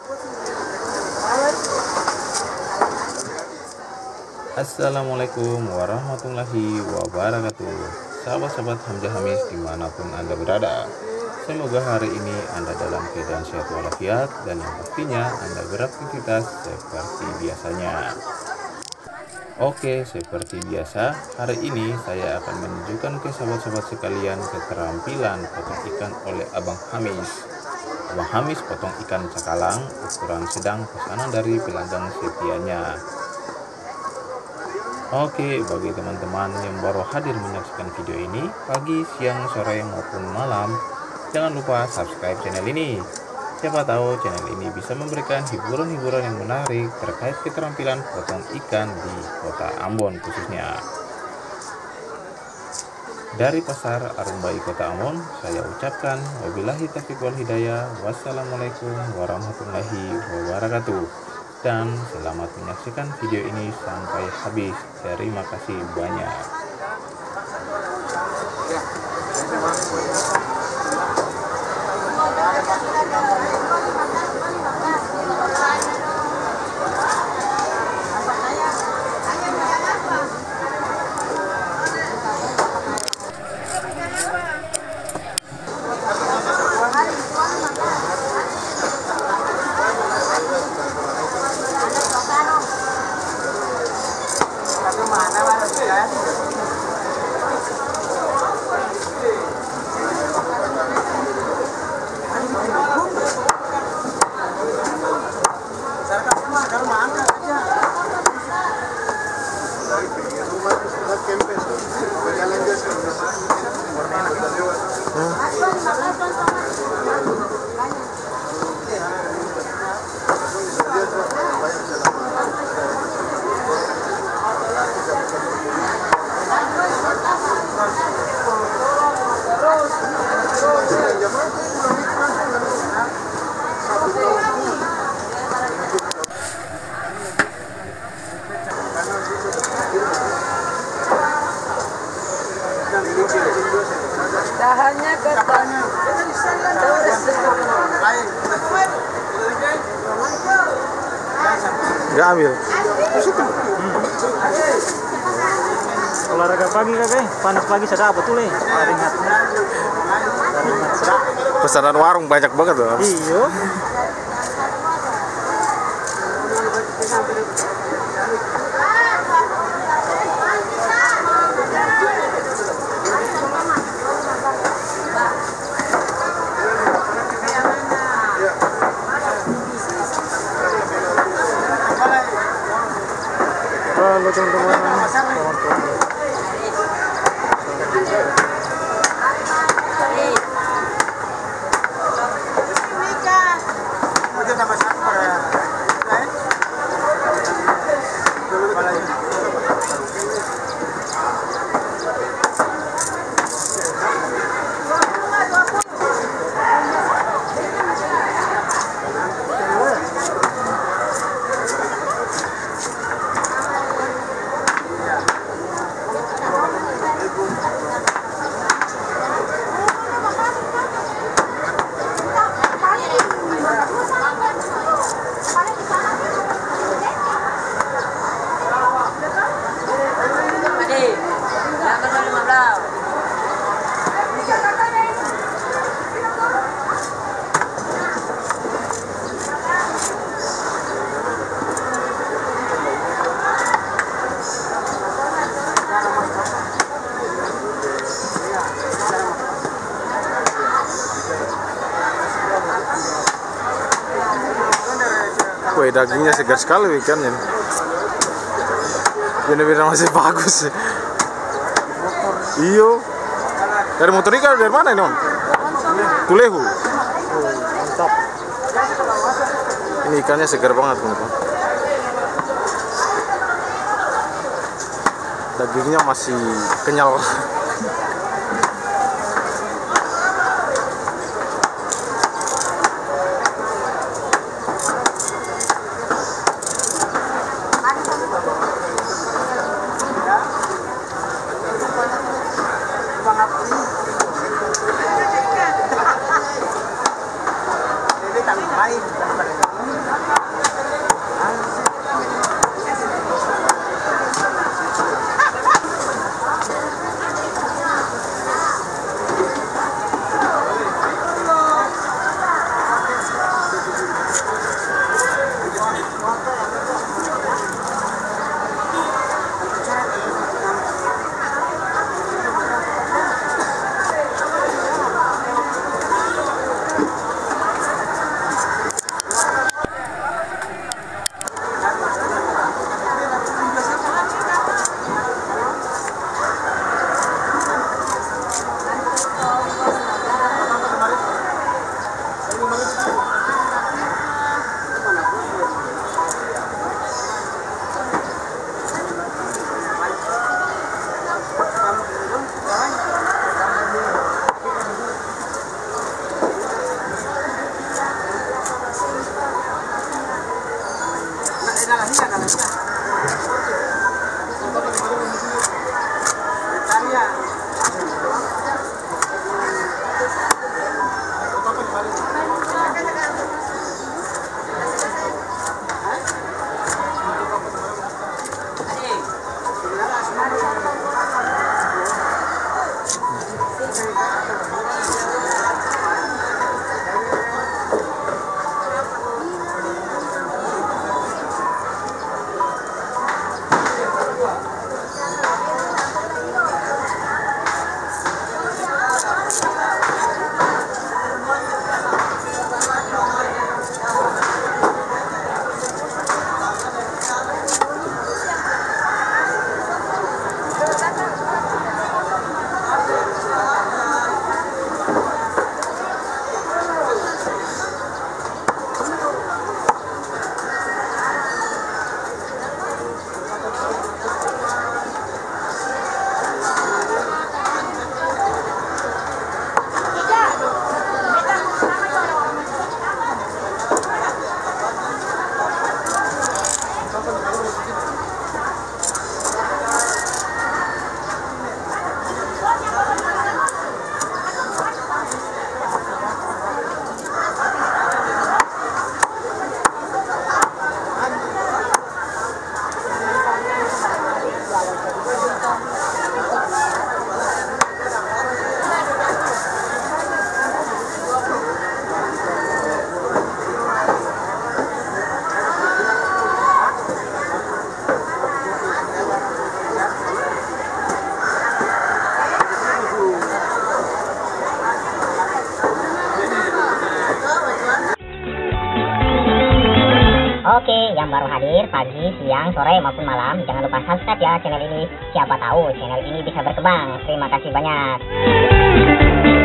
Assalamualaikum warahmatullahi wabarakatuh. Sahabat-sahabat Hamzah Hamis dimanapun Anda berada, semoga hari ini Anda dalam keadaan sehat walafiat dan yang pastinya Anda beraktivitas seperti biasanya. Oke, seperti biasa, hari ini saya akan menunjukkan ke sahabat-sahabat sekalian keterampilan potong ikan oleh Abang Hamis. Abang Hamis potong ikan cakalang ukuran sedang pesanan dari pelanggan setianya. Oke, bagi teman-teman yang baru hadir menyaksikan video ini pagi, siang, sore maupun malam, jangan lupa subscribe channel ini. Siapa tahu channel ini bisa memberikan hiburan-hiburan yang menarik terkait keterampilan potong ikan di kota Ambon khususnya. Dari Pasar Arumbai Kota Ambon, saya ucapkan wabillahi taufiq wal hidayah. Wassalamualaikum warahmatullahi wabarakatuh. Dan selamat menyaksikan video ini sampai habis. Terima kasih banyak. Dahannya ke tanah. Nggak ambil. Olahraga pagi kakek, panas pagi sedap betul nih. Pesanan warung banyak banget loh. Iya. Halo teman-teman. Wih, dagingnya segar sekali ikannya. Bener-bener masih bagus. Iyo. Dari motor ikan dari mana ini, Om? Tulehu. Mantap. Ini ikannya segar banget, teman-teman. Dagingnya masih kenyal. Oke, yang baru hadir pagi, siang, sore maupun malam, jangan lupa subscribe ya channel ini. Siapa tahu channel ini bisa berkembang. Terima kasih banyak.